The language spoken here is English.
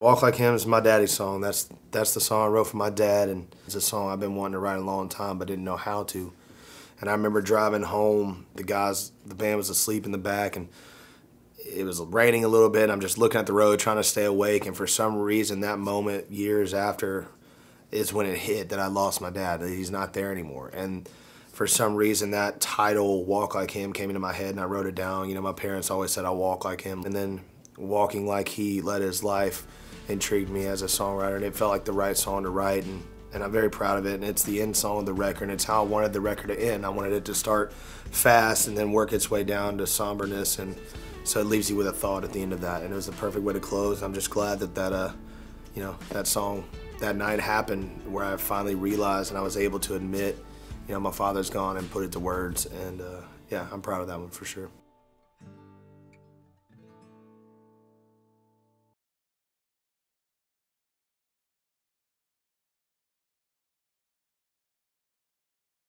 Walk Like Him is my daddy's song. That's the song I wrote for my dad, and it's a song I've been wanting to write a long time but didn't know how to. And I remember driving home, the band was asleep in the back, and it was raining a little bit, and I'm just looking at the road trying to stay awake, and for some reason that moment, years after, is when it hit that I lost my dad, that he's not there anymore. And for some reason that title, Walk Like Him, came into my head and I wrote it down. You know, my parents always said I walk like him. And then walking like he led his life intrigued me as a songwriter, and it felt like the right song to write, and I'm very proud of it. And it's the end song of the record, and it's how I wanted the record to end. I wanted it to start fast and then work its way down to somberness, and so it leaves you with a thought at the end of that, and it was the perfect way to close. I'm just glad that that song that night happened, where I finally realized and I was able to admit, you know, my father's gone, and put it to words. And yeah, I'm proud of that one for sure.